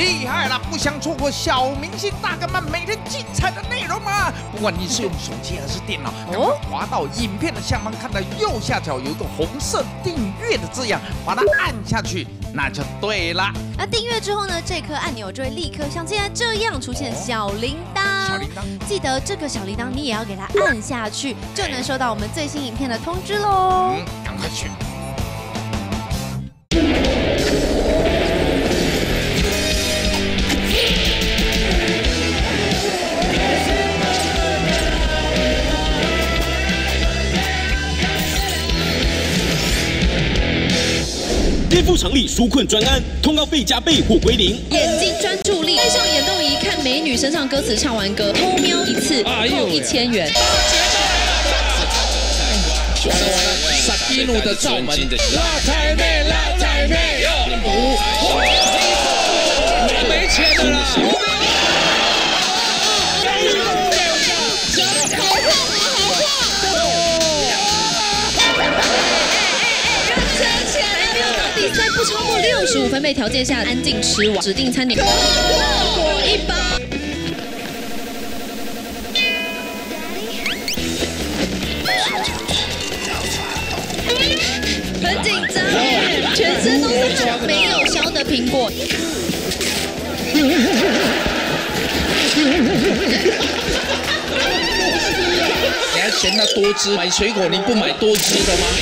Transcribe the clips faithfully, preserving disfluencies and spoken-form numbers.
厉害了！不想错过小明星大干漫每天精彩的内容吗？不管你是用手机还是电脑，赶快滑到影片的下方，看到右下角有一个红色订阅的字样，把它按下去，那就对了。 那订阅之后呢，这颗按钮就会立刻像现在这样出现小铃铛。 小铃铛， 记得这个小铃铛你也要给它按下去，就能收到我们最新影片的通知喽。 嗯，赶快去。 颠覆常理纾困专案，通告费加倍或归零。 眼睛专注力，戴上眼动仪看美女身上歌词，唱完歌偷瞄一次扣一千元。 萨基努的罩门，辣台妹，辣台妹，我没钱的啦。 比赛不超过六十五分贝条件下，安静吃完指定餐点，果一包。很紧张，全身都是汗，没有削的苹果。 你还嫌它多汁？买水果你不买多汁的吗？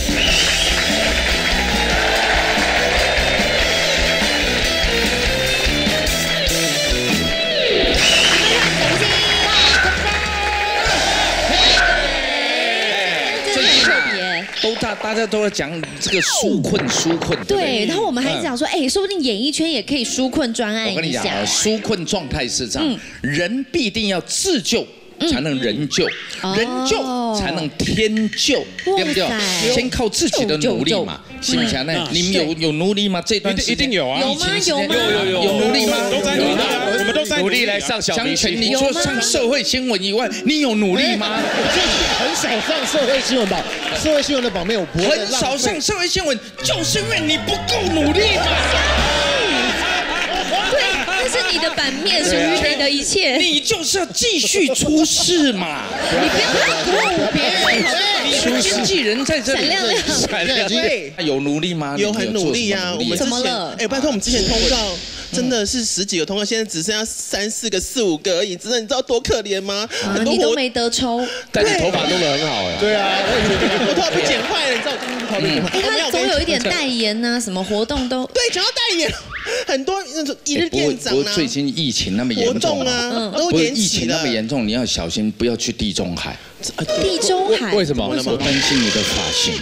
都大大家都在讲这个纾困纾困， 对，然后我们还讲说，哎，说不定演艺圈也可以纾困专案一下。 我跟你讲啊，纾困状态是这样，人必定要自救。 才能人救，人救才能天救，对不对？先靠自己的努力嘛，行不行呢？你们有有努力吗？这段一定有啊， 有吗？有吗？ 有有有有努力吗？ 都在努力，我们都在努力来上小明星。 你除了上社会新闻以外，你有努力吗？ 很少上社会新闻吧？社会新闻的榜面我不会。 很少上社会新闻，就是因为你不够努力嘛。 对，那是你的版面，属于你的一切。 你就是要继续出事嘛！ 你不要来鼓舞别人， 你的经纪人在这里， 闪亮亮， 闪亮亮。有努力吗？ 有很努力呀。我们怎么了？ 哎，拜托，我们之前通告真的是十几个通告，现在只剩下三四个、四五个而已。真的，你知道多可怜吗？ 你都没得抽， 但你头发弄得很好哎。 对啊， 我头发被剪坏了，你知道我最近头发被剪坏。 他总有一点代言呐，什么活动都对，讲到代言。 很多那种一日店长啊， 最近疫情那么严重啊，都不是延期疫情那么严重，你要小心，不要去地中海。 地中海为什么？ 我担心你的发型。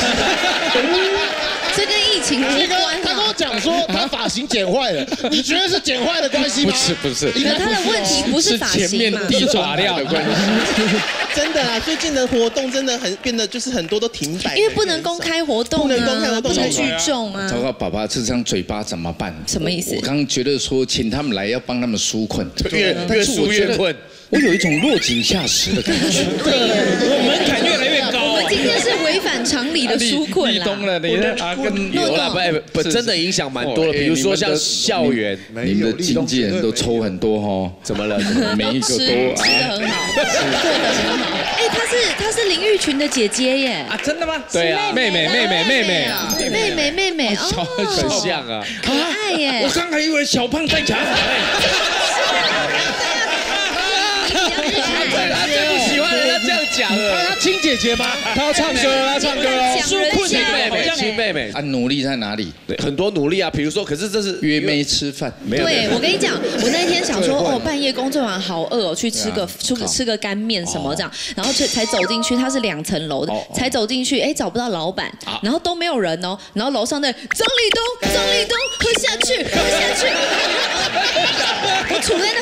这跟疫情无关。 他跟我讲说他发型剪坏了，你觉得是剪坏的关系吗？ 不是不是， 他的问题不是发型嘛？ 前面地发料的关系。 真的啊，最近的活动真的很变得就是很多都停摆， 因为不能公开活动， 不能公开活动， 不能聚众啊。 糟糕，爸爸这张嘴巴怎么办？ 什么意思？ 我刚刚觉得说请他们来要帮他们纾困， 越越纾越困。 我有一种落井下石的感觉， 我门槛越来越高。 我们今天是违反常理的纾困啦。 立冬了，你的啊跟有了不不真的影响蛮多的，比如说像校园， 你们的经纪人都抽很多哈， 怎么了？ 每一个都吃的很好，过得很好。哎，她是她是林玉群的姐姐耶。 啊，真的吗？ 对啊，妹妹妹妹妹妹妹妹妹妹， 小很像啊， 可爱耶。 我刚还以为小胖在卡法嘞。 他最不喜欢人家这样讲了。 他亲姐姐吗？ 他要唱歌，他唱歌哦。 纾困亲妹妹，亲妹妹啊，努力在哪里？ 对，很多努力啊。比如说，可是这是约妹吃饭， 没有。 对，我跟你讲，我那天想说，哦，半夜工作完好饿哦，去吃个吃个吃个干面什么这样，然后才才走进去，它是两层楼的，才走进去，哎，找不到老板，然后都没有人哦，然后楼上的张立东，张立东，喝下去，喝下去。我处在那好像磁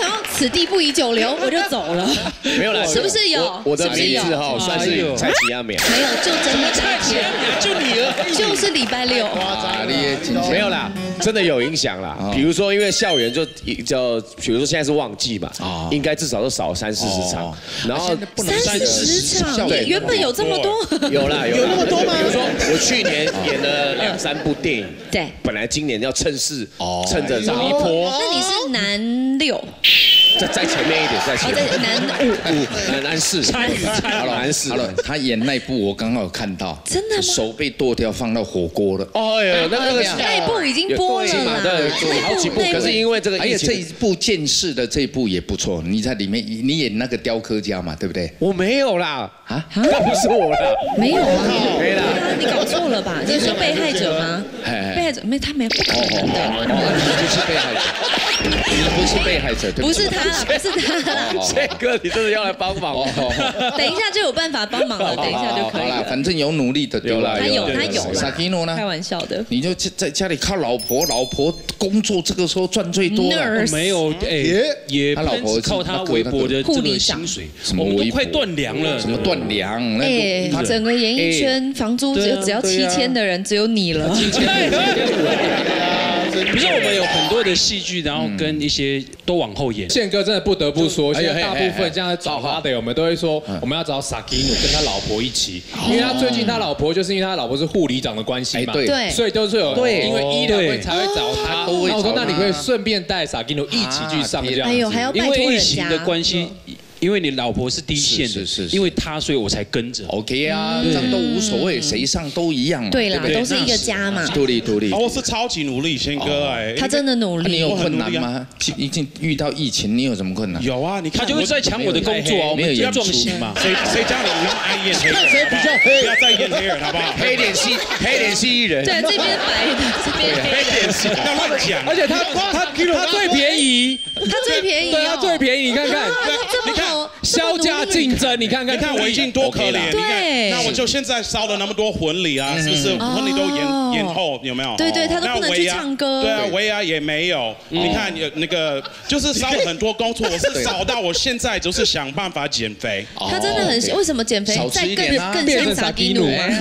此地不宜久留，我就走了。 没有啦， 是不是有？ 我的名字哈算是蔡奇亚美， 没有，就真的蔡奇亚美，就你而已， 就是礼拜六。 没有啦，真的有影响啦。比如说，因为校园就叫，比如说现在是旺季嘛，应该至少都少三四十场，然后三十场，对，原本有这么多， 有啦， 有那么多吗？ 比如说我去年演了两三部电影， 对， 本来今年要趁势趁着涨一波。 那你是男六？ 在在前面一点，在前面。 男五五，男男四，参与参与，男四。 好了，他演那部我刚好看到， 真的吗？ 手被剁掉放到火锅了。 哦哟，那那个那一部已经播了啦， 对，好几部。可是因为这个， 而且这一部剑士的这一部也不错，你在里面你演那个雕刻家嘛，对不对？ 我没有啦，啊，那不是我啦， 没有啊， 没啦， 你搞错了吧？你是被害者吗？被害者没，他没有。 哦哦，你不是被害者，你不是被害者，对不是他啦，不是他啦。 这个你真的要来帮忙哦。 等一下就有办法帮忙了，等一下就可以了。 反正有努力的丢了， 他有他有。 Sakino 呢？ 开玩笑的。 你就在家里靠老婆，老婆工作这个时候赚最多了。 没有，哎，也他老婆靠他微薄的这个薪水，我们都快断粮了。 什么断粮？ 哎，整个演艺圈房租只只要七千的人只有你了。七千。 不是我们有很多的戏剧，然后跟一些都往后延。 宪哥真的不得不说，现在大部分这样找他的，我们都会说我们要找 Sakino 跟他老婆一起，因为他最近他老婆就是因为他老婆是护理长的关系嘛， 对， 所以都是有因为医疗会才会找他。那我说那你可以顺便带 Sakino 一起去上这样子， 哎呦还要拜托人家。 因为疫情的关系。因为你老婆是第一线的，是是，因为她，所以我才跟着。 OK 啊，这样都无所谓，谁上都一样嘛。 对啦，都是一个家嘛。 独立独立。 我是超级努力，宪哥哎。 他真的努力。 你有困难吗？已经遇到疫情，你有什么困难？ 有啊，你看他就是在抢我的工作啊，我们要撞型嘛。 谁谁叫你那么爱演黑？看谁比较黑，不要再演黑人好不好？ 黑脸蜥，黑脸蜥蜴人。 对，这边白的，这边黑脸蜥，不要乱讲。 而且他他他最便宜， 他最便宜， 对，他最便宜，你看看， 这么好， 销价。竞争，你看看， 你看我已经多可怜，你看， 那我就现在烧了那么多婚礼啊，是不是？婚礼都延延后，有没有？ 对对，他都不能去唱歌。 对啊，维亚也没有。你看有那个，就是烧了很多工作，我是少到我现在就是想办法减肥。 他真的很为什么减肥？再更更像Sakino吗？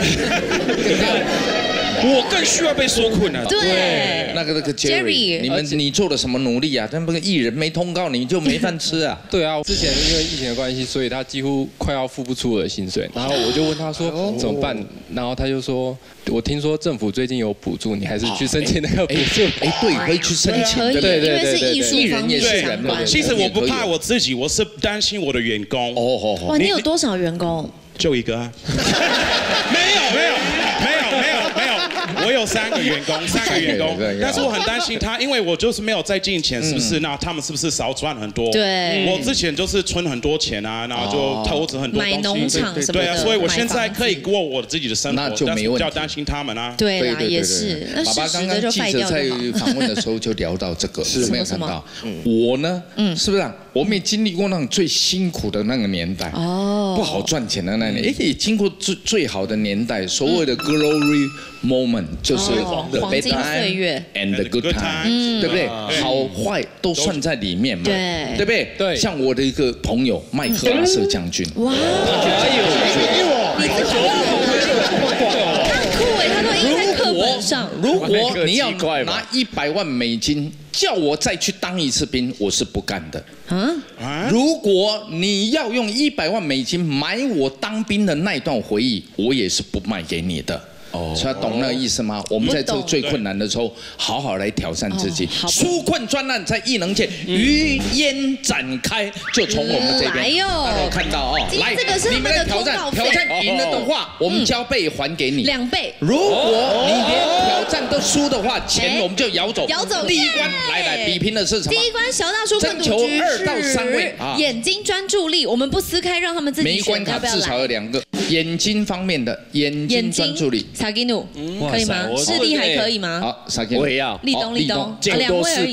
我更需要被说困了。 对， 那个那个 Jerry， 你们你做了什么努力啊？但不是艺人没通告，你就没饭吃啊？ 对啊，之前因为疫情的关系，所以他几乎快要付不出我的薪水。然后我就问他说怎么办？然后他就说，我听说政府最近有补助，你还是去申请那个补助。 哎，对，可以去申请。 可以， 对因为是艺术方面相关。 其实我不怕我自己，我是担心我的员工。 哦哦哇，你有多少员工？ 就一个啊。没有没有没有没有没有，我有三个员工，三个员工，但是我很担心他，因为我就是没有再进钱，是不是？那他们是不是少赚很多？ 对， 我之前就是存很多钱啊，然后就投资很多东西， 买农场什么的， 对啊，所以我现在可以过我自己的生活， 那就没问题。 比较担心他们啊。 对啦，也是。 爸爸刚刚记者在访问的时候就聊到这个，是没有看到？我呢，嗯，是不是？我们也经历过那种最辛苦的那个年代，哦，不好赚钱的那年，哎，经过最最好的年代，所谓的 glory moment 就是黄金岁月 and the good time， 对不对？好坏都算在里面嘛， 对， 对不对？ 对。 像我的一个朋友麦克阿瑟将军，哇， 哎呦，你这个很酷哎，他都印在课本上。 如果你要拿一百万美金叫我再去当一次兵，我是不干的。啊！如果你要用一百万美金买我当兵的那段回忆，我也是不卖给你的。哦，所以懂那个意思吗？我们在这最困难的时候，好好来挑战自己。纾困专案在艺能界余烟展开，就从我们这边，大家看到哦，来，你们来挑战，挑战赢了的话，我们加倍还给你两倍。 如果你连挑战都输的话，钱我们就摇走。 摇走。 第一关，来来，比拼的是什么？ 第一关小大纾困赌局二到三位啊，眼睛专注力，我们不撕开，让他们自己选。 每一关卡至少有两个。眼睛方面的眼睛专注力。 Sakino，可以吗？视力还可以吗？ 好 ，Sakino， 我也要。 立冬，立冬， 见多识广。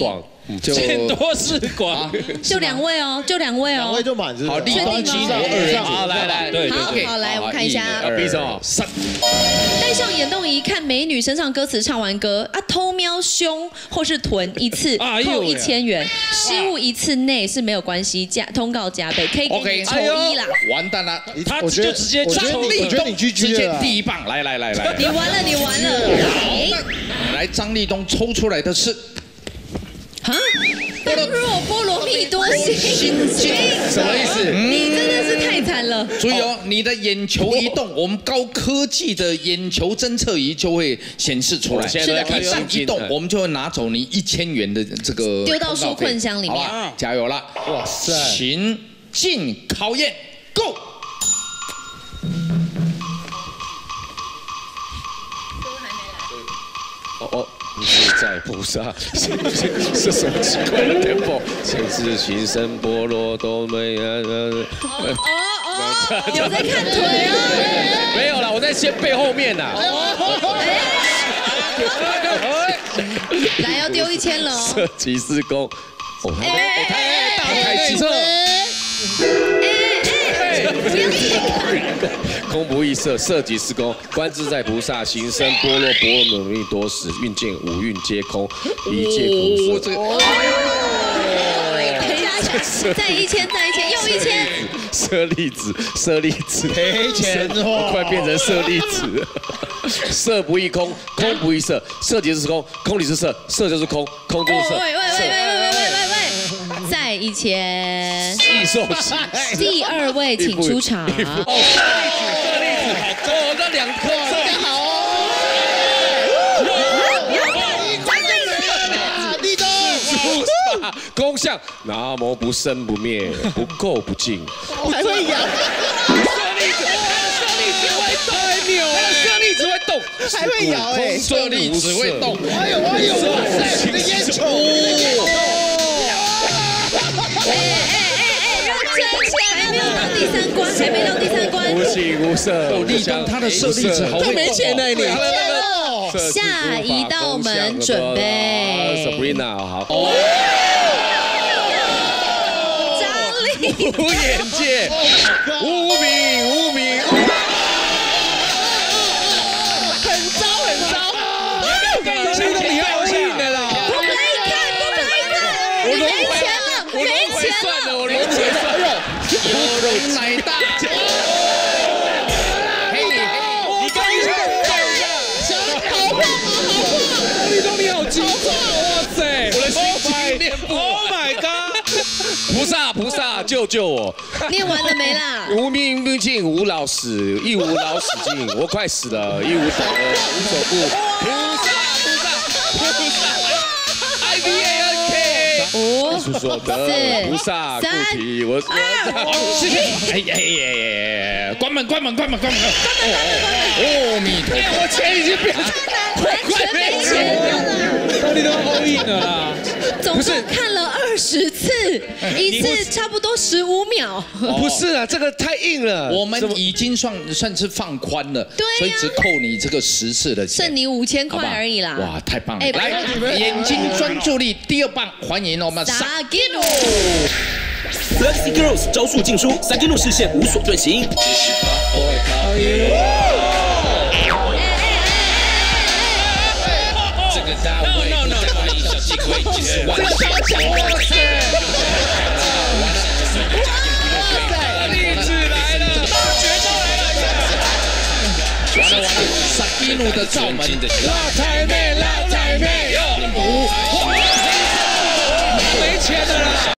就见多识广， 就两位哦，就两位哦， 两位就满是好，立冬基础二人组， 好来来，对好好来，我看一下， 比什么？ 三， 戴上眼动仪看美女身上歌词，唱完歌啊，偷瞄胸或是臀一次扣一千元，失误一次内是没有关系，加通告加倍，可以给你抽一啦。 完蛋了， 他就直接我觉得立冬直接第一棒，来来来来， 你完了，你完了， 来张立东抽出来的是。 啊，般若波罗蜜多心经， 什么意思？ 你真的是太惨了。 注意哦，你的眼球一动，我们高科技的眼球侦测仪就会显示出来。 现在一旦一动，我们就会拿走你一千元的这个丢到纾困箱里面。 好，加油了！ 哇塞， 请进考验 ，Go！ 哦哦。是在菩萨，是什么奇怪的 tempo？ 前世情深般若都没啊。哦哦，有在看腿啊？ 没有啦，我在先背后面呐。 来，要丢一千了哦。 射击施工，哦，他大开汽车。不要空不异色，色即是空。观自在菩萨行深般若波罗蜜多时，运见五蕴皆空，一切苦涩。 等一下，再一千，再一千，又一千。 舍利子，舍利子， 赔钱我快变成舍利子。色不异空，空不异色，色即是空，空即是色，色就是空，空就是色。 喂喂喂喂喂喂喂喂！再一千。 异兽期。 第二位请出场。 哦，舍利子，好高，哦，那两颗，这样好哦。 立冬， 功相，南无不生不灭，不垢不净。 还会摇。 舍利子，舍利子会动，太牛了，舍利子会动， 还会摇哎， 舍利子会动。 哎呦哎呦，哇塞，你的烟球。 哎哎哎哎，认真起来，还没有到第三关，还没到第三关。 无形无色， 立冬他的舍利子好会动。 没钱呢你。 下一道门准备。 Sabrina 好。 张力。 无眼界，无名无名。 很糟很糟。 这个你要硬的啦。 不可以看，不可以看，你没钱了，没钱了。 我轮回算了， 有容乃大。 嘿，你刚一下，好棒好立冬你好精彩，哇塞！我的心情念不完。Oh my god！ 菩萨菩萨救救我！ 念完了没啦？ 无命不尽，无老死，亦无老死尽。我快死了，亦无走了，无走步。菩萨菩萨菩萨 ，I V A N K。 五、 出所得菩萨不提我我。 谢谢。哎呀呀呀！关门关门关门关门！阿弥陀佛， 我钱已经变成快快没钱了。 到底都 all in 了啦。 总共看了二十次，一次差不多十五秒。 不是啊，这个太硬了。 我们已经算算是放宽了， 对呀所以只扣你这个十次的钱， 剩你五千块而已啦。 哇，太棒了！ 哎来，眼睛专注力，第二棒，欢迎我们萨基努。 Flexi Girls 招数尽出，萨基努视线无所遁形。 这个大卫不再欢迎小气鬼，其实完全不是。哇塞！ 励志来了，大绝招来了！ 完了完了，萨基努的罩门， 辣台妹，辣台妹，没钱的啦！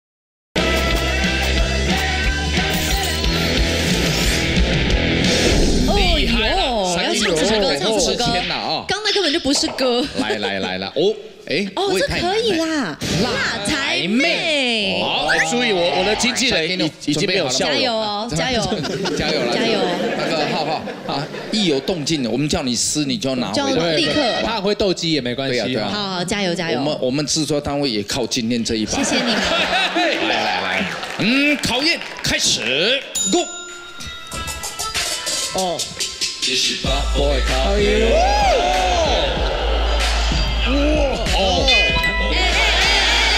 厉害了， 要唱什么歌？唱什么歌？ 天哪啊！ 刚那根本就不是歌。 来来来来，哦，哎， 哦，这可以啦，辣台妹。 好，注意我我的经纪人已已经没有笑了。 加油哦，加油， 加油了， 加油！ 那个浩浩啊，一有动静，我们叫你撕，你就要拿就回来， 立刻。 他会斗鸡也没关系。 对啊对啊。 好好，加油加油！ 我们我们制作单位也靠今天这一把。 谢谢你们。 来来来，嗯，考验开始 ，Go。 哦。 这是把我考验。 哦。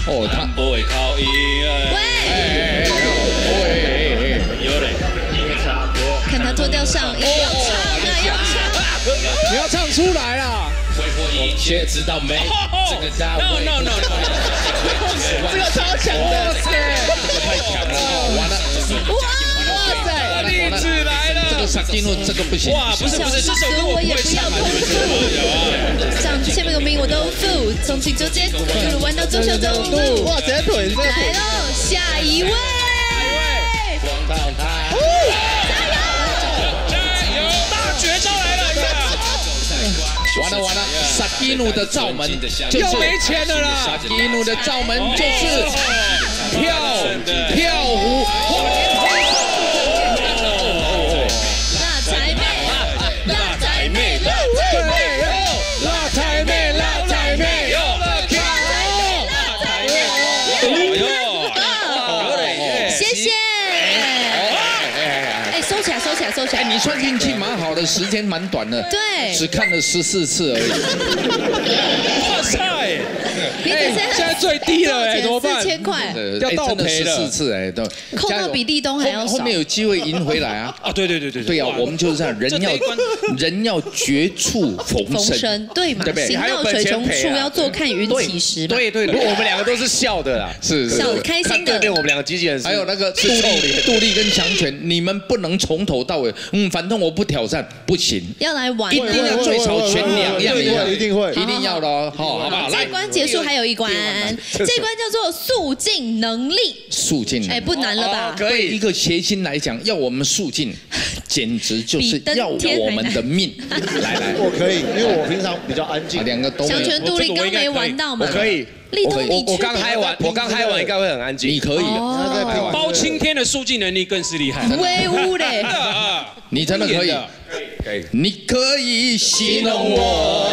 哦，他不会靠音。 喂， 有嘞， 看他脱掉上衣，要唱啊，要唱， 你要唱出来啦！ 挥霍一切，知道没？这个大 no no no no， 这个超强的， 太强了，完了， 哇塞， 励志来了。 这个萨基诺这个不行。 哇，不是不是，这首歌我不会唱啊，你们知道上前面有名我都付，从青州街一路玩到中小东路。 哇，这腿，这来喽，下一位。 加油！大绝招来了， 完了完了，萨基诺的罩门就是又没钱了啦！ 萨基诺的罩门就是跳跳舞。 辣台妹，辣台妹，辣台妹， 辣台妹，辣台妹， 谢谢。哎，收起来，收起来，收起来。 哎，你算运气蛮好的，时间蛮短的， 对， 只看了十四次而已。 哇塞！ 你只剩现在最低了哎，怎么办？ 四千块， 要倒赔十四次哎，都扣到比立冬还要少。 后面有机会赢回来啊！ 啊，对对对对对呀，我们就是这样，人要人要绝处逢逢生， 生，对嘛？ 对不对？ 行到水穷处，要坐看云起时嘛。 对对， 我们两个都是笑的啦， 是笑开心的。 对面我们两个机器人， 还有那个杜丽、杜丽跟强权，你们不能从头到尾，嗯，反正我不挑战，不行， 要来玩， 一定要最少选两样， 一定会， 一定要的哦，好，好不好？ 这关结束还有一关，这关叫做速进能力。 速进， 哎，不难了吧？ 可以，一个谐星来讲，要我们速进，简直就是要我们的命。来来， 我可以，因为我平常比较安静。 两个都强权杜丽刚没玩到嘛？ 我可以。 立冬你我刚嗨完，我刚嗨完应该会很安静。 你可以， 包青天的速记能力更是厉害。 威武嘞！ 你真的可以，你可以戏弄我，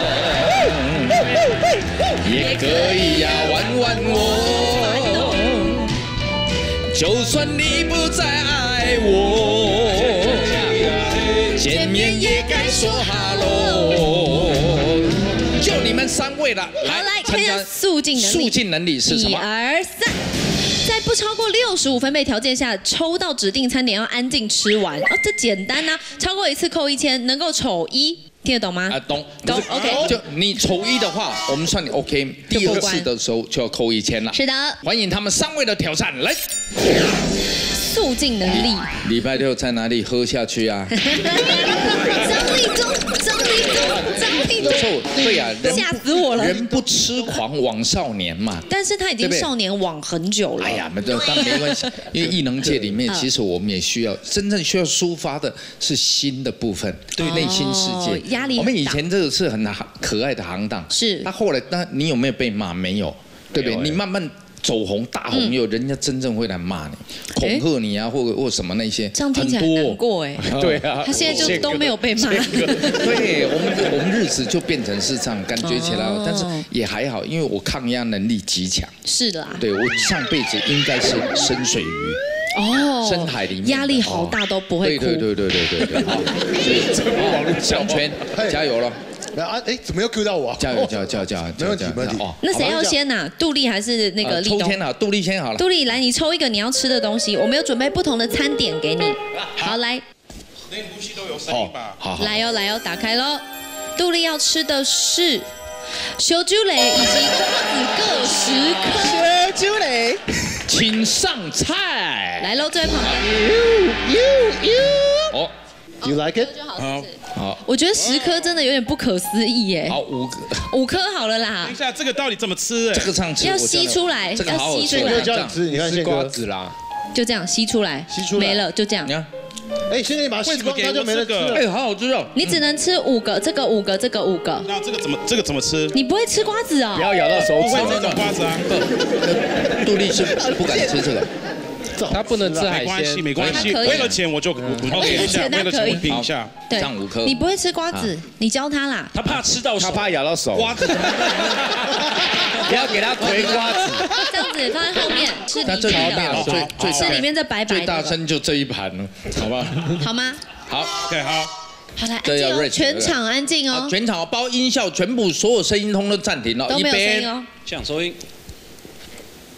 也可以呀玩玩我，就算你不再爱我，见面也该说哈喽。就你们三位了， 好，来看一下速进能力。 速进能力是什么？ 一二三，在不超过六十五分贝条件下，抽到指定餐点要安静吃完。哦，这简单呐、啊，超过一次扣一千，能够丑一，听得懂吗？ 啊，懂懂 ，OK。 就你丑一的话，我们算你 OK。第二次的时候就要扣一千了。 是的。 欢迎他们三位的挑战，来。 速进能力。 礼拜六在哪里喝下去啊？ 张立忠，张立忠，张立忠。 对呀， 吓死我了。 人不痴狂枉少年嘛。 但是他已经少年枉很久了。 哎呀，没但没关系，因为艺能界里面，其实我们也需要真正需要抒发的是心的部分，对内心世界。 压力。 我们以前这个是很可爱的行当， 是。 他后来，那你有没有被骂？没有，对不对？你慢慢。走红大红以后，人家真正会来骂你、恐吓你啊，或或什么那些， 这样听起来难过哎。 对啊， 他现在就都没有被骂。 对我们，我们日子就变成是这样，感觉起来，但是也还好，因为我抗压能力极强。 是的啊。 对我上辈子应该是深水鱼。哦。深海里面。 压力好大都不会哭。 对对对对对对对。所以这个网络强权，加油了。 啊，哎，怎么又 Q 到我？ 加油，加油，加油，加油！ 没问题，没问题。哦， 那谁要先呐？杜丽还是那个立冬？ 抽签啊，杜丽先好了。 杜丽，来，你抽一个你要吃的东西，我们有准备不同的餐点给你。好，来。 连呼吸都有声音吧？ 好， 来哟，来哟，打开喽。杜丽要吃的是小猪雷以及瓜子各十颗。 小猪雷， 请上菜。 来喽，这位旁边。 You you you。 哦。 You like it？ 好，好。我觉得十颗真的有点不可思议耶。 好，五个。 五颗好了啦。 等一下，这个到底怎么吃？ 这个上吃。 要吸出来， 这个好吸出来。 这样吃，你看吃瓜子啦。 就这样吸出来， 吸出来没了，就这样。 你看， 哎，现在你把它吸光，它就没了吃了。 哎，好好吃哦。 你只能吃五个，这个五个，这个五个。 那这个怎么？这个怎么吃？ 你不会吃瓜子哦？ 不要咬到手指。 不会这种瓜子啊。 杜丽是不敢吃这个。 他不能吃海鲜， 没关系，为了钱我就我我给一下，为了钱我评一下， 上五颗。 你不会吃瓜子，你教他啦。 他怕吃到手， 他怕咬到手。 瓜子， 不要给他葵瓜子。 这样子放在后面，是那这里面的， 最最是里面这白白的。 最大声就这一盘了，好吧？ 好吗？ 好 ，OK， 好。 好来，安静哦，全场安静哦。 全场包音效，全部所有声音通都暂停了， 都没有声音哦。 现场收音。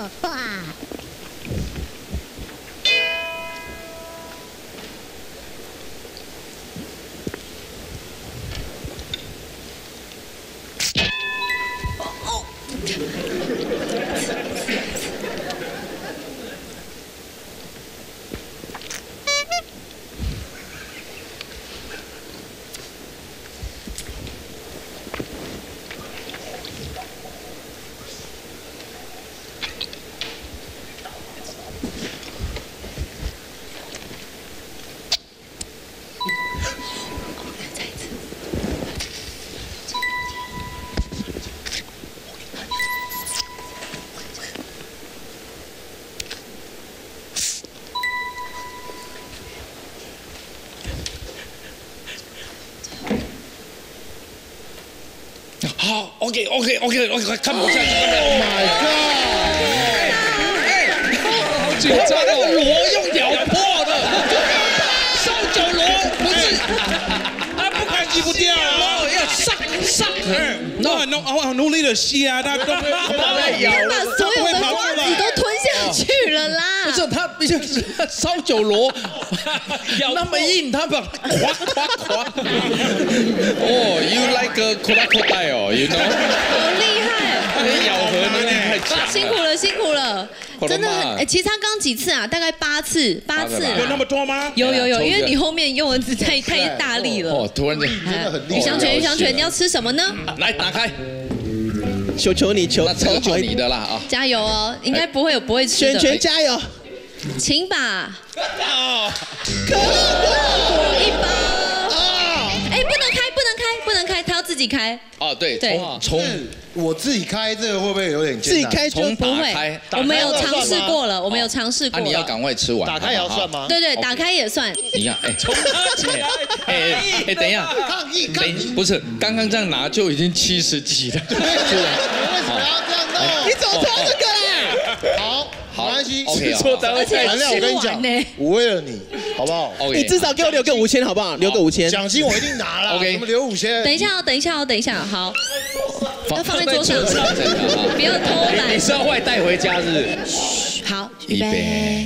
好 ，OK OK OK OK， 看不下去了。 Oh my god！ 哎，好紧张哦！那个螺用咬破的，烧酒螺不是， 他不开机不掉啊！ 要上上， 那很努很努力的吸啊，他都不会咬他把所有的瓜子都吞下去了啦。 不是他，就是烧酒螺，那么硬，他把夸夸夸。哦 ，You like a crocodile，you know？ 好厉害！ 你咬合能力太强。 辛苦了，辛苦了，真的很。哎，其实他刚几次啊？大概八次，八次。 有那么多吗？ 有有有，因为你后面用的太太大力了。 哦，突然间真的很厉害。 于香泉，于香泉，你要吃什么呢？ 来，打开。 求求你，求求求你的啦啊！ 加油哦，应该不会有不会吃的。 圈圈加油！ 请把可乐果一包。哎，不能开，不能开，不能开，他要自己开。 哦，对， 对， 从我自己开这个会不会有点自己开从不会，我们有尝试过了，我们有尝试过。 啊，你要赶快吃完。 打开也要算吗？ 对对，打开也算。 你看，哎，哎哎，等一下，等，不是，刚刚这样拿就已经七十几了。 为什么要这样弄？ 你怎么偷这个啦？ 好。没关系， 错单位太亮。我跟你讲，我为了你，好不好？ 你至少给我留个五千，好不好？留个五千， 奖金我一定拿了。OK， 我们留五千。 等一下哦，等一下哦，等一下，好，要放在桌上，不要偷懒。 你是要外带回家是不是？ 好，预备。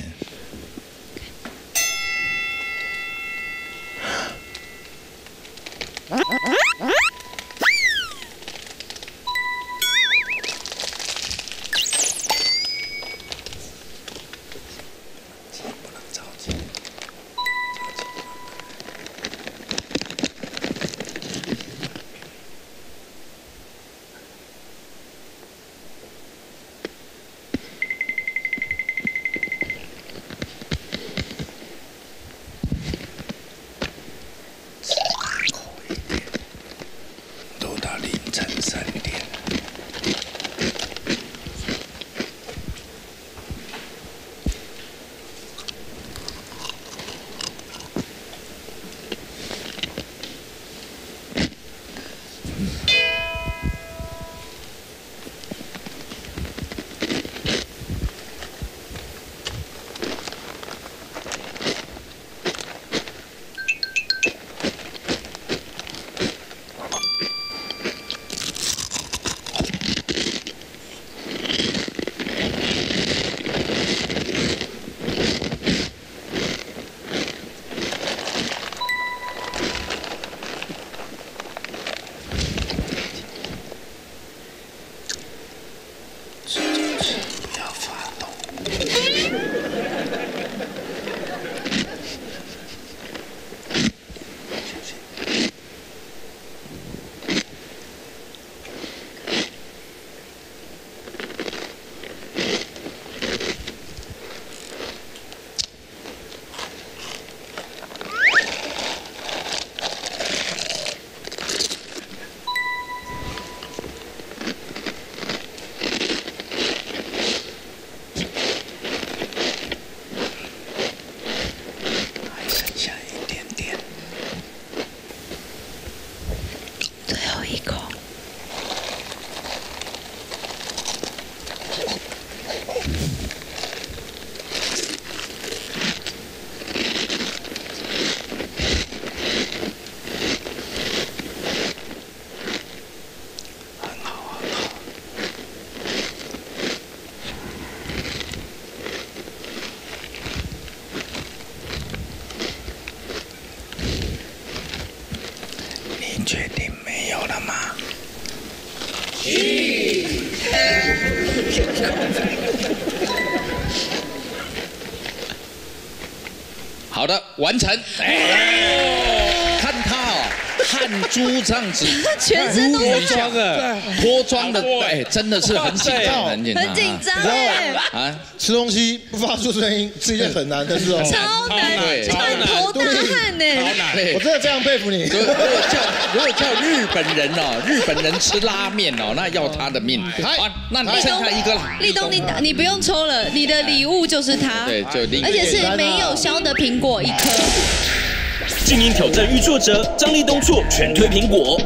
好的，完成。哎，看他哦，汗珠这样子， 全身都是脱妆的，脱妆的，哎，真的是很紧张，很紧张， 很紧张哎。 啊， 吃东西不发出声音是一件很难的事哦， 超难，满头大汗呢。 我真的非常佩服你。 如果叫如果叫日本人哦，日本人吃拉面哦，那要他的命。好，那你剩下一个了。 立冬，你你不用抽了，你的礼物就是它。 对，就另。 而且是没有削的苹果一颗。 精英挑战遇挫折，张立东错全推苹果。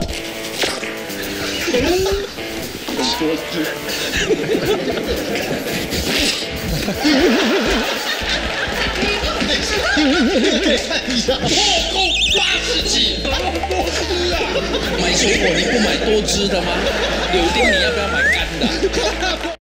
破功八十几，买水果你不买多汁的吗？柳丁你要不要买干的？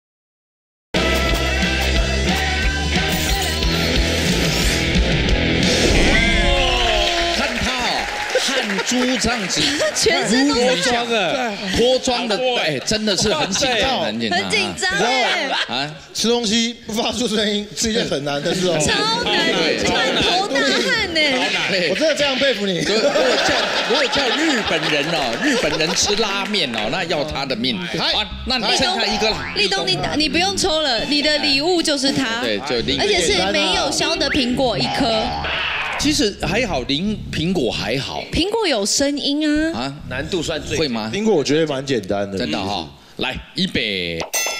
汗珠这样子， 全身都脱是妆的，脱妆的，哎，真的是很紧张，很紧张， 很紧张哎。 啊，吃东西不发出声音是一件很难的事哦， 超难，满头大汗呢。 我真的非常佩服你。 如果叫如果叫日本人哦，日本人吃拉面哦，那要他的命。好，那你剩下一个了。 立冬，你你不用抽了，你的礼物就是它。 对，就另。 而且是没有削的苹果一颗。 其实还好，零苹果还好。 苹果有声音啊。 啊， 难度算最会吗？ 苹果我觉得蛮简单的， 真的哈。来，预备。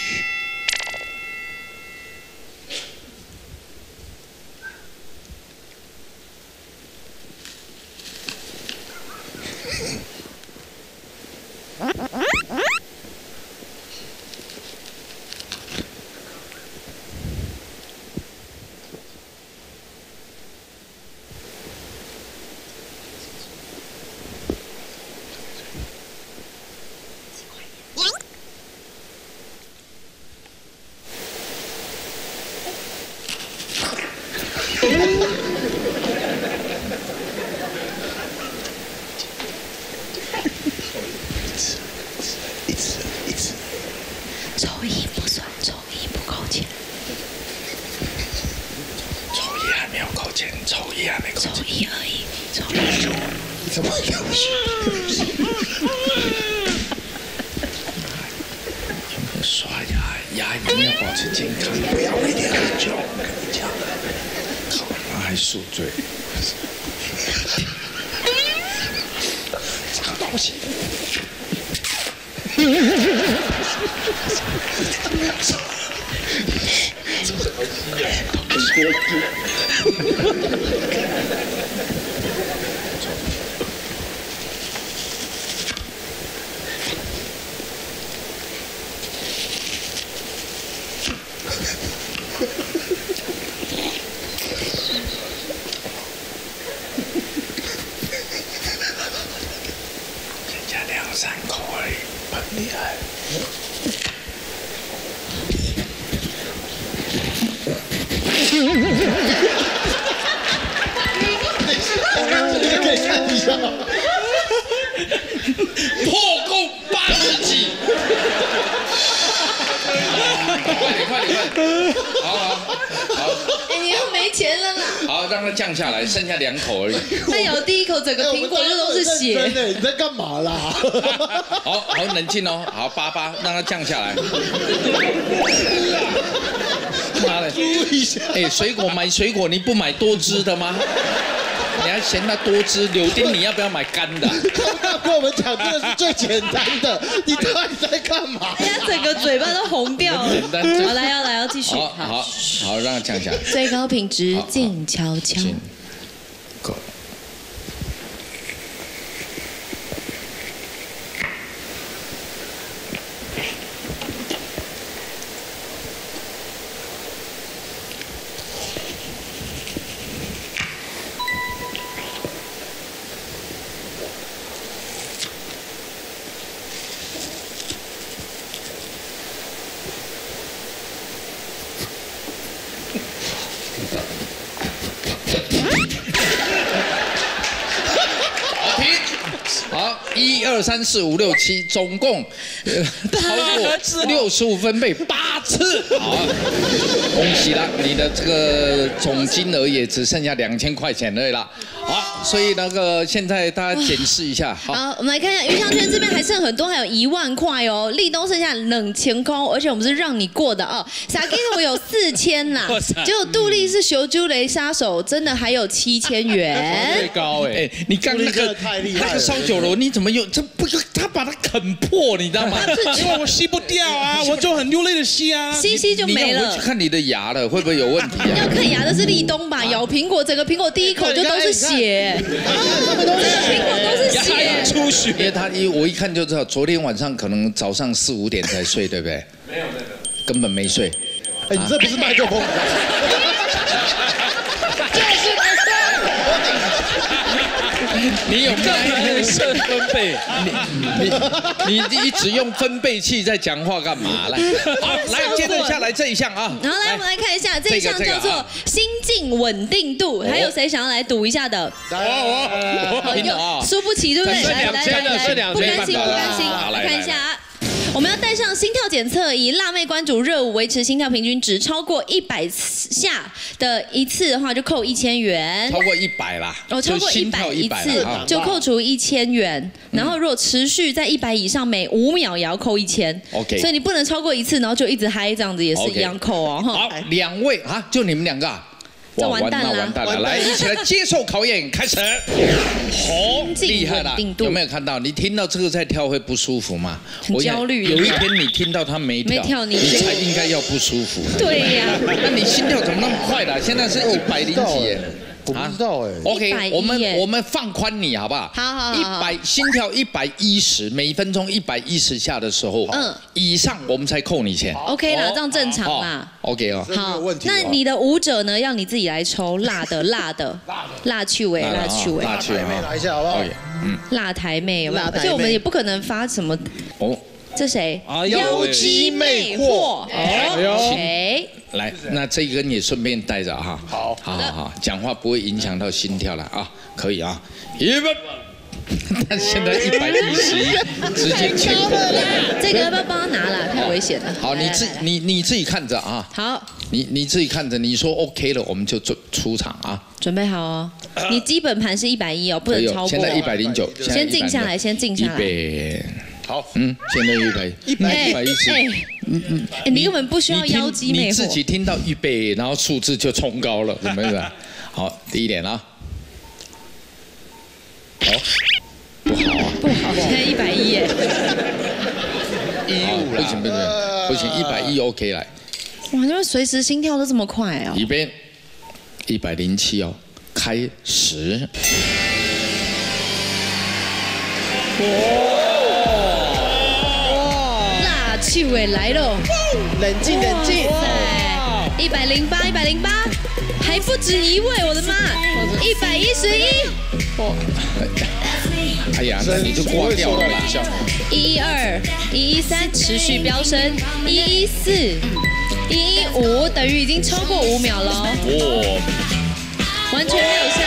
抽一不算，抽一不扣钱。 抽一还没有扣钱，抽一还没扣钱。 抽一而已，抽一。 怎么有刷牙，牙一定要保持健康，不要每天喝酒。我跟你讲，靠，妈还宿醉。这个东西。人家两三口而已，很厉害。 可以看一下。 破功八十几。快点快点快点！好好好。 哎，你又没钱了啦。 好，让它降下来，剩下两口而已。 他咬第一口，整个苹果就都是血。 真的，你在干嘛啦？ 好好冷静哦，好八八，让它降下来。妈的！哎，水果买水果，你不买多汁的吗？你还嫌它多汁？柳丁你要不要买干的？ 他跟我们讲这个是最简单的，你到底在干嘛？ 哎呀，整个嘴巴都红掉了。 简单。 好，来要来要继续。 好好好，让它降下来。 最高品质，静悄悄。 够。 一二三四五六七，总共超过六十五分贝八次。好，恭喜了，你的这个总金额也只剩下两千块钱而已了。好，所以那个现在大家检视一下。好， 好，我们来看一下鱼香圈这边还剩很多，还有一万块哦。立冬剩下冷钱空，而且我们是让你过的哦。傻金我有四千啦，结果杜丽是修朱雷杀手，真的还有七千元。 最高哎，你刚那个那个烧酒楼，你怎么有这不？他把它啃破，你知道吗？ 因为我吸不掉啊，我就很流泪的吸啊， 吸吸就没了。 你要回去看你的牙了，会不会有问题啊？ 要看牙的是立冬吧，咬苹果，整个苹果第一口就都是血，整个苹果都是血， 出血。因为他一我一看就知道，昨天晚上可能早上四五点才睡，对不对？没有没有，根本没睡。 哎，你这不是麦克风。 你有没剩分贝？ 你你你一直用分贝器在讲话干嘛？来，好，来接着下来这一项啊。 然后来我们来看一下这一项叫做心境稳定度，还有谁想要来赌一下的？ 我我有输不起对不对？ 来来来来， 不甘心不甘心，来看一下啊。我们要带上心跳检测仪，辣妹关主热舞维持心跳平均值超过一百下的一次的话，就扣一千元。 超过一百啦， 哦，超过一百一次就扣除一千元。然后如果持续在一百以上，每五秒也要扣一千。 OK， 所以你不能超过一次，然后就一直嗨，这样子也是一样扣哦。 好，两位啊，就你们两个啊。 这完蛋了， 完蛋了！来，一起来接受考验，开始。好，厉害了！有没有看到？你听到这个在跳会不舒服吗？ 很焦虑。 有一天你听到他没跳， 没跳你你才应该要不舒服。 对呀。 那你心跳怎么那么快的？现在是一百零几耶。 我不知道哎。 OK， 我们我们放宽你好不好？ 好好好。 一百心跳一百一十，每分钟一百一十下的时候，嗯，以上我们才扣你钱。 OK 啦，这样正常啦。 OK 哦。 好，那你的舞者呢？要你自己来抽辣的辣的辣趣味辣趣味。 辣趣味来一下好不好？ 嗯。辣台妹有没有？而且我们也不可能发什么哦。这谁？妖姬魅惑。OK。 来，那这一根也顺便带着哈。好，好好好，讲话不会影响到心跳了啊，可以啊。一百，但现在一百一十一，直接前空。 这个要不要帮他拿了？太危险了。 好，你自你你自己看着啊。 好。 你你自己看着，你说 OK 了，我们就出出场啊。 准备好哦。你基本盘是一百一哦，不能超过。 现在一百零九。 先静下来，先静下来。 预备。好，嗯，现在预备一百一百一十。 嗯嗯，你根本不需要妖姬魅惑。 你自己听到预备，然后数字就冲高了，什么意思？好，第一点啊。好，不好啊。 不好，现在一百一耶。 一五不行不行不行，一百一 OK 来。 哇，因为随时心跳都这么快哦。 一边一百零七哦，开始。 气味来了， 冷静冷静。 一百零八，一百零八，还不止一位，我的妈！一百一十一。 哎呀，那你就挂掉了啦。 一一二，一一三，持续飙升。一一四，一一五，等于已经超过五秒了。哇！完全没有下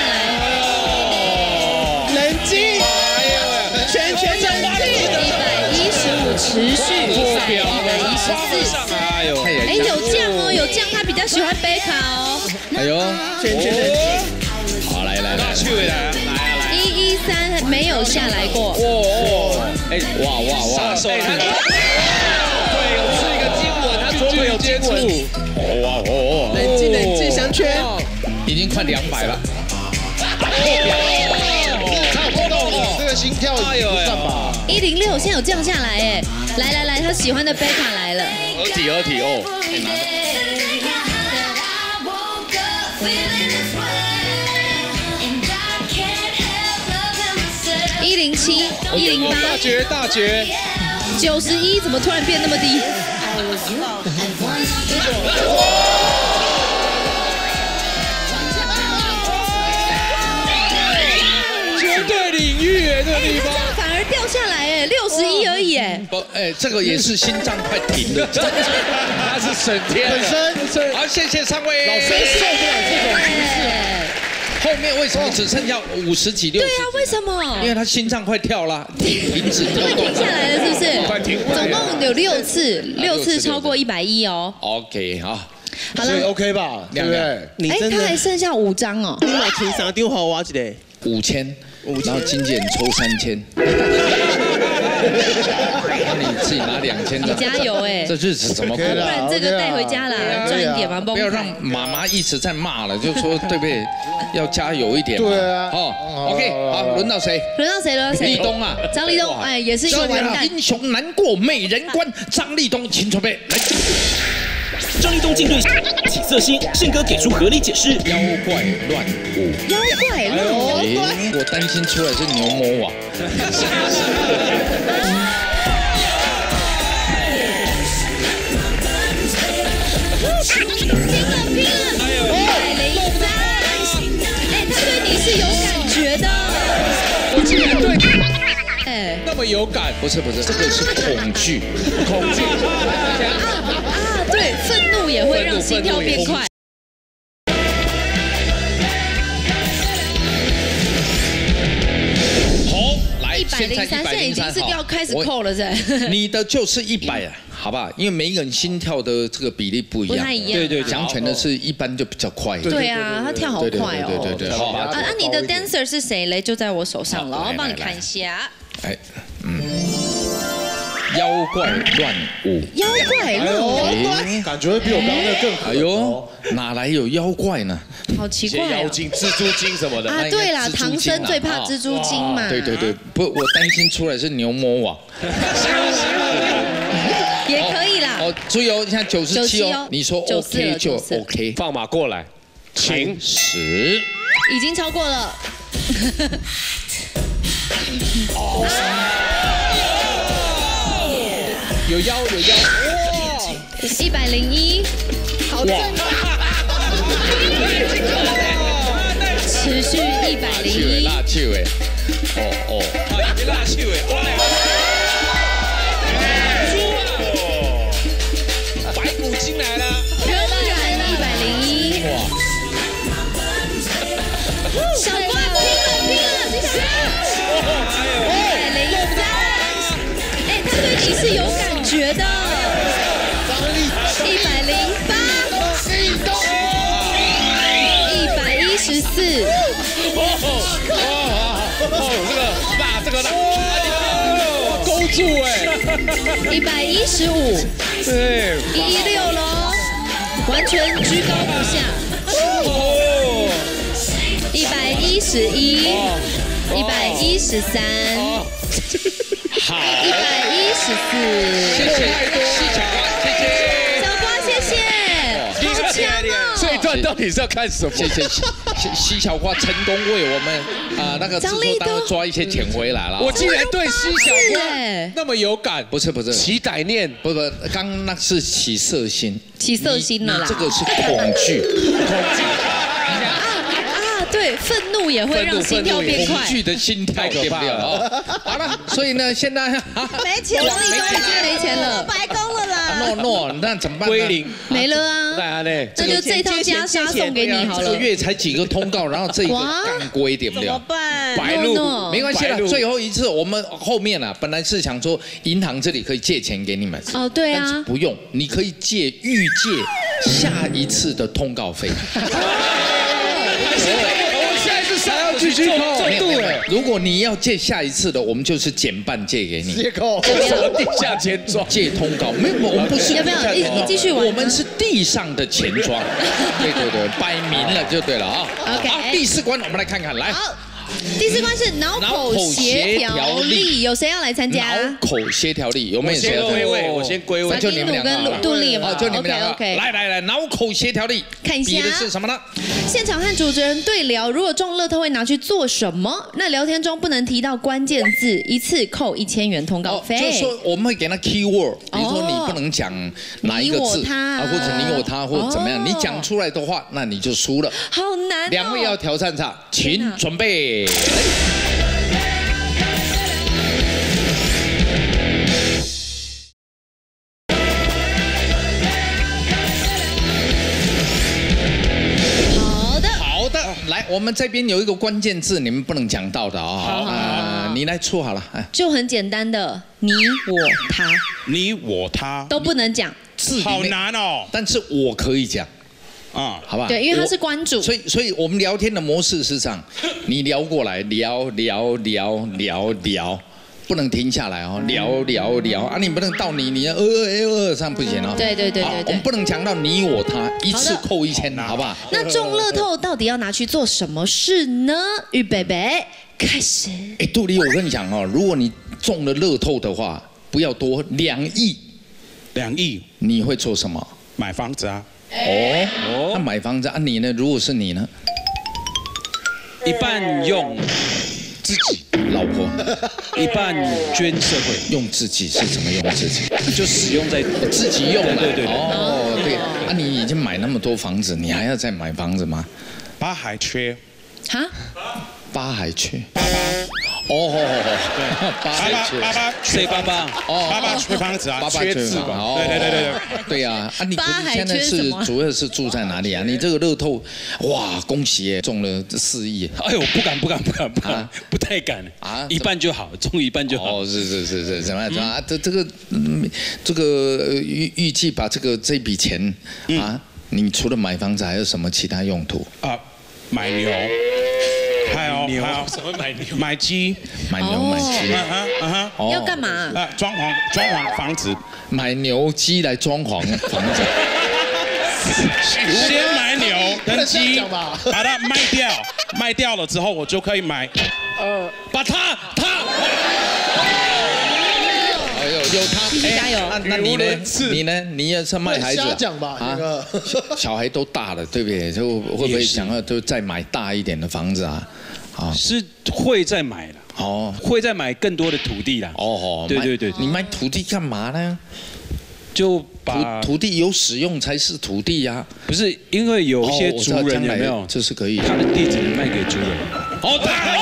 来。 冷静。全全冷静。 一百一十五，持续。一百一十四。哎呦，哎，有酱哦，有酱，他比较喜欢贝卡哦。 哎呦， 全全冷静。 好，来来来， 去来来来。 一一三没有下来过。 哇，哎，哇哇哇！ 手他对，有是一个经文，他左腿有接触。 哇哦！ 冷静冷静，香圈已经快两百了。 差不多，这个心跳不算吧？ 一零六，现在有降下来哎！来来来，他喜欢的贝卡来了。 合体合体哦！ 一零七，一零八， 大绝大绝， 九十一，怎么突然变那么低？ 绝对领域哎，这个地方反而掉下来哎，六十一而已哎。 不，哎，这个也是心脏快停了， 他是省天本身。 好，谢谢三位。 老师受不了这种姿势。 后面为什么只剩下五十几、六十？ 对啊，为什么？ 因为他心脏快跳了，停止跳动， 停下来了，是不是？ 快停！ 总共有六次，六次超过一百一哦。 OK 好， 好了 ，OK 吧？对不对？ 你真的， 他还剩下五张哦。 你买前三张好我一个五千，然后经纪人抽三千。那你自己拿两千张， 你加油哎！ 这日子怎么过？ 不然这个带回家啦，赚一点嘛， 不要让妈妈一直在骂了，就说对不对？要加油一点。 对啊。 哦 ，OK， 好，轮到谁？ 轮到谁？轮到谁？ 立冬啊， 张立东，哎，也是一个完蛋。 英雄难过美人关，张立东，请准备来。 张立东进对起色心，宪哥给出合理解释。 妖怪乱舞， 妖怪乱舞， 我担心出来是牛魔王。拼了拼了！一百零三，哎，他对你是有感觉的。 我竟然对， 哎， 那么有感？ 不是不是，这个是恐惧， 恐惧。 啊啊，对，愤怒也会让心跳变快。 好，来， 一百零三，现在已经是要开始扣了，噻。 你的就是一百啊。好不好？因为每一个人心跳的这个比例不一样， 不太一样。 对对，讲拳的是一般就比较快。 对啊，他跳好快哦。 对对对，好啊啊！你的 dancer 是谁嘞？就在我手上了，我帮你看一下。哎，嗯， 妖怪乱舞。 妖怪乱舞， 感觉会比我刚刚那更狠。 哎呦，哪来有妖怪呢？ 好奇怪。 妖精、蜘蛛精什么的。 啊，对啦，唐僧最怕蜘蛛精嘛。 对对对，不，我担心出来是牛魔王。 也可以啦。 哦，注意哦，现在九十七哦，你说 OK 就 OK， 放马过来，请十， 已经超过了。 哦，有腰有腰，哇， 一百零一，好正。持续一百零一， 辣球哎，哦哦， 辣球哎。进来了， 仍然一百零一。哇！小瓜拼了拼了，接下来一百零三。哎，他对你是有感觉的。一百零八，一百一十四。 哦，这个把这个勾住哎。 一百一十五。 对， 一一六喽，完全居高不下。哦，一百一十一，一百一十三，好，一百一十四， 谢谢西小瓜，谢谢小瓜，谢谢，好强哦！ 这一段到底是要看什么？ 谢谢西西小瓜成功为我们啊那个制作单位抓一些钱回来了。 我竟然对西小瓜那么有感， 不是不是， 起歹念， 不不，刚那是起色心， 起色心了啦， 这个是恐惧，恐惧。 啊，对，愤怒也会让心跳变快， 恐惧的心跳变不了哦。好了，所以呢，现在没钱了，已经没钱了，白工了啦。 诺诺，那怎么办？ 归零， 没了啊。 那就这套袈裟送给你好了。 这个月才几个通告，然后这一个干归点不了， 怎么办？ 白鹿，没关系了。最后一次我们后面啊，本来是想说银行这里可以借钱给你们， 哦对啊， 但是不用，你可以借预借下一次的通告费。 还要继续扣， 如果你要借下一次的，我们就是减半借给你。 借扣， 什么地下钱庄？ 借通告没有，我们不是。 要不要一继续玩？ 我们是地上的钱庄。对对对，摆明了就对了啊。 OK， 好，第四关我们来看看，来。 好，第四关是脑口协调力，有谁要来参加？ 脑口协调力有没有谁？ 我先归位，我先归位。 就你们两个。 跟杜丽嘛， 就你们两个。 OK， 来来来，脑口协调力， 看一下。 比的是什么呢？ 现场和主持人对聊，如果中乐透会拿去做什么？那聊天中不能提到关键字，一次扣一千元通告费。 就是说我们会给他 keyword， 比如说你不能讲哪一个字啊，或者你我他，或者怎么样，你讲出来的话，那你就输了。 好难。 两位要挑战场，请准备。 我们这边有一个关键字，你们不能讲到的啊。啊，你来出好了。 就很简单的，你我他， 你我他都不能讲。 好难哦。 但是我可以讲。啊，好吧。 对，因为他是关主。 所以，所以我们聊天的模式是这样：你聊过来，聊聊聊聊聊。不能停下来哦，聊聊聊啊！你不能到你你呃呃呃这样不行哦。 对对对对对， 我们不能讲到你我他，一次扣一千，好不好？ 那中乐透到底要拿去做什么事呢？预备备，开始。 哎，杜丽，我跟你讲哦，如果你中了乐透的话，不要多两亿， 两亿， 你会做什么？ 买房子啊。 哦哦，那买房子啊？你呢？如果是你呢？ 一半用。自己老婆， 一半捐社会， 用自己是怎么用自己？ 就使用在自己用了。 对对对。 哦，对啊，你已经买那么多房子，你还要再买房子吗？ 八还缺。 哈？ 八还缺。 八八。 哦， 对，八八八八谁八八？ 哦， 八八缺房子啊，缺字吧？对对对对对。 对呀，啊，你现在是主要是住在哪里啊？你这个乐透，哇，恭喜耶，中了四亿！ 哎呦，不敢不敢不敢不敢，不太敢啊，一半就好，中一半就好。 哦，是是是是，怎么样？怎么样？这这个这个预预计把这个这笔钱啊，你除了买房子还有什么其他用途？ 啊，买牛。还有牛，什么买牛？ 买鸡， 买牛买鸡， 啊哈啊哈， 要干嘛？ 啊，装潢装潢房子， 买牛鸡来装潢房子。 先买牛跟鸡，把它卖掉，卖掉了之后我就可以买，呃，把它它。 哎呦，有他， 继续加油。 那你呢？你呢？你也是卖孩子？ 瞎讲吧，那个小孩都大了，对不对？就会不会想要就再买大一点的房子啊？ 啊，是会再买了。哦，会再买更多的土地啦。 哦哦， 对对对， 你买土地干嘛呢？ 就把土地有使用才是土地呀。 不是，因为有一些族人有没有？ 这是可以。 他的地只能卖给族人。 好大！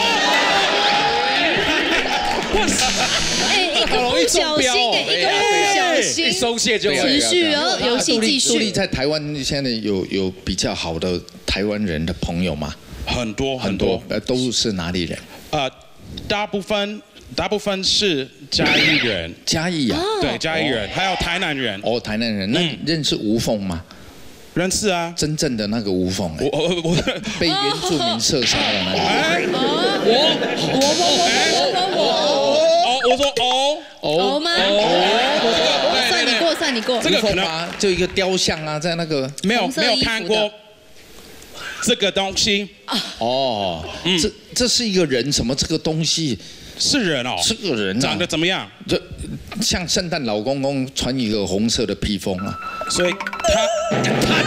哇塞！哎，一个不小心，一个不小心， 一松懈就持续哦，游戏继续。 杜丽在台湾现在有有比较好的台湾人的朋友吗？ 很多很多， 呃，都是哪里人？ 呃，大部分大部分是嘉义人， 嘉义啊， 对，嘉义人，还有台南人。 哦，台南人，那你认识吴凤吗？ 认识啊， 真正的那个吴凤， 我我我被原住民射杀的那个。 我我我我我我哦，我说哦哦吗？哦，算你过，算你过。 这个可能就一个雕像啊，在那个没有没有看过。这个东西哦，这这是一个人，什么这个东西是人哦， 是个人， 长得怎么样？ 就像圣诞老公公穿一个红色的披风啊， 所以他他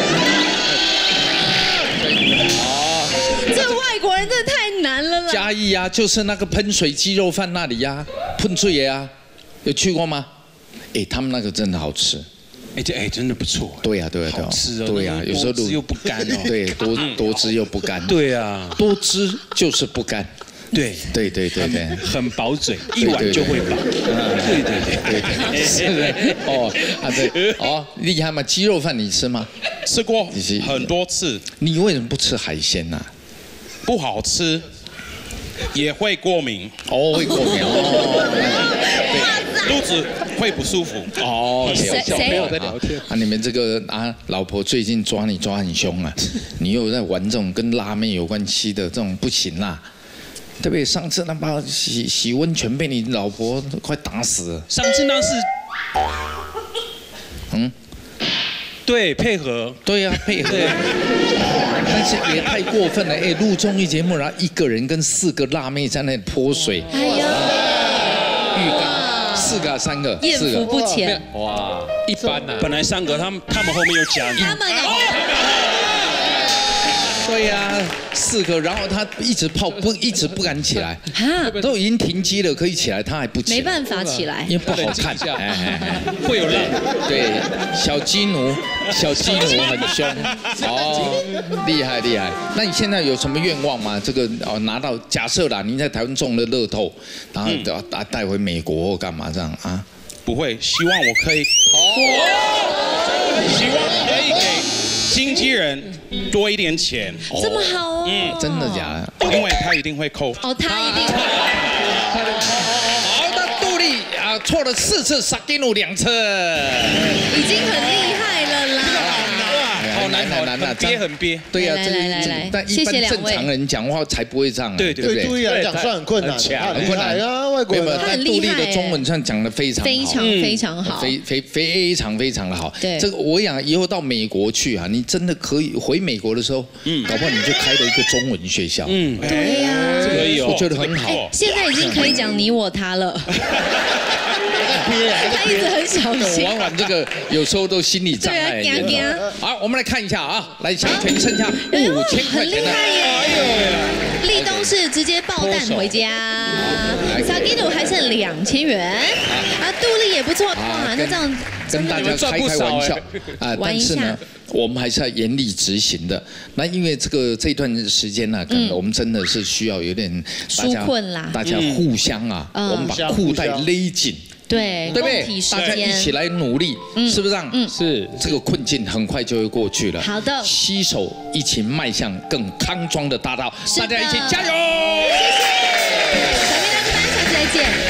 这外国人真的太难了啦。 嘉义啊，就是那个喷水鸡肉饭那里呀，喷水爷啊，有去过吗？哎，他们那个真的好吃。 哎，这哎真的不错。 对呀，对呀，对呀， 吃哦。 对呀，有时候多汁又不干哦。 对，多多汁又不干。 对呀， 多汁就是不干。 对对对对对， 很饱嘴，一碗就会饱。对对对对， 是哦啊对哦，厉害吗？鸡肉饭你吃吗？ 吃过很多次。 你为什么不吃海鲜呢？ 不好吃，也会过敏。 哦，会过敏哦。 对，肚子会不舒服。 哦， 谁谁有在聊天啊？你们这个啊，老婆最近抓你抓很凶啊，你又在玩这种跟拉妹有关系的这种不行啦。对不对？上次那把洗洗温泉被你老婆快打死了。 上次那是， 嗯， 对，配合， 对呀、啊，配合。但是也太过分了，哎，录综艺节目，然后一个人跟四个辣妹在那里泼水。哎呀，浴缸，四个、三个， 艳福不浅。 哇，一般呐、啊，本来三个，他们他们后面又加你。 他们对呀、啊，四个，然后他一直泡不，一直不敢起来，都已经停机了，可以起来，他还不起来， 没办法起来， 因为不好看，哎哎哎， 会有浪。 对，小鸡奴，小鸡奴很凶，哦，厉害厉害。那你现在有什么愿望吗？这个哦，拿到假设啦，你在台湾中了乐透，然后带带回美国或干嘛这样啊？ 不会，希望我可以，哦，希望可以给经纪人多一点钱， 这么好哦， 嗯，真的假的？ 因为他一定会扣。 哦，他一定。 好的，杜丽啊，错了四次，萨基努两次， 已经很厉害了啦。 好难，好难，很憋，很憋。 对呀， 来来来来， 但一般正常人讲话才不会这样。 对对对，杜丽来讲算很困难，很困难啊，外国人。 但杜丽的中文上讲的非常好， 非常非常好， 非非非常非常的好。 对， 这个我想以后到美国去啊，你真的可以回美国的时候，嗯，搞不好你就开了一个中文学校。 嗯， 对呀， 这个有， 我觉得很好。 现在已经可以讲你我他了。他一直很小心。 玩玩这个有时候都心理障碍。好，我们来看一下啊，来小泉剩下五千块钱的。 立冬是直接爆弹回家，萨基努还剩两千元，啊，杜丽也不错，哇，那这样跟大家开开玩笑啊，但是呢，我们还是要严厉执行的。那因为这个这段时间呢，可能我们真的是需要有点纾困啦， 大家互相啊，我们把裤带勒紧。 对， 对不对？大家一起来努力，是不是这样？ 嗯，是。 这个困境很快就会过去了。 好的， 携手一起迈向更康庄的大道，大家一起加油！ 谢谢，小叮当跟大家下次再见。